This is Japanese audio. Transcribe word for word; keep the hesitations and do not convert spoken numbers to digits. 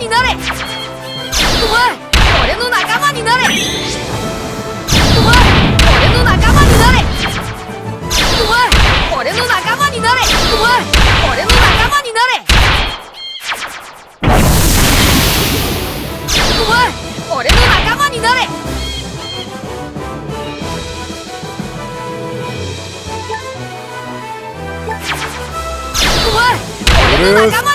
になれ。お前、俺の仲間になれ。お前、俺の仲間になれ。お前、俺の仲間になれ。お前、俺の仲間になれ。お前、俺の仲間になれ。お前、俺の仲間